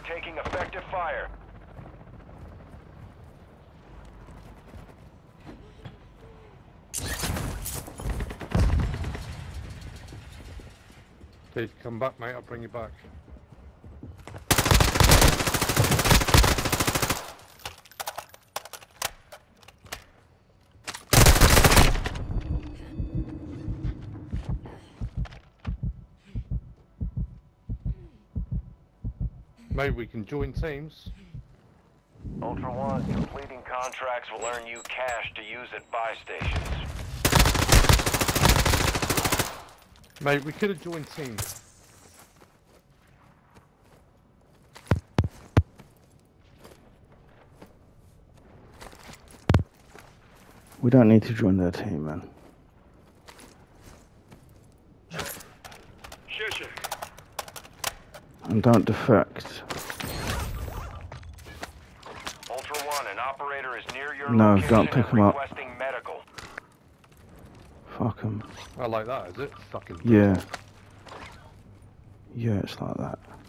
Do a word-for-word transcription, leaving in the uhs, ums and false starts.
taking effective fire. Please come back, mate. I'll bring you back. Maybe we can join teams. Ultra One, completing contracts will earn you cash to use at buy stations. Mate, we could have joined teams. We don't need to join their team, man. Sure, sure. And don't defect. Ultra One, an operator is near your No, location don't pick and him up. requesting medical. Fuck them. I like that, is it? Fucking Yeah. Yeah, it's like that.